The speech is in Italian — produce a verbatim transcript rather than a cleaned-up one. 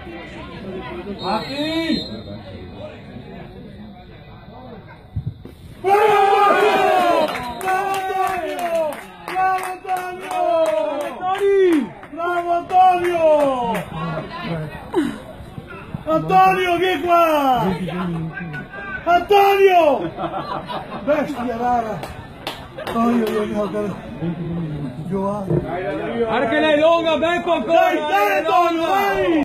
Mati! Bravo! Bravo Antonio! Bravo Antonio! Bravo Antonio! Antonio, che qua? Antonio! Bestia rara! Oh, io, io, io, Giovanni! Guarda che lei è lunga, ben qualcosa! Dai, dai Antonio, vai!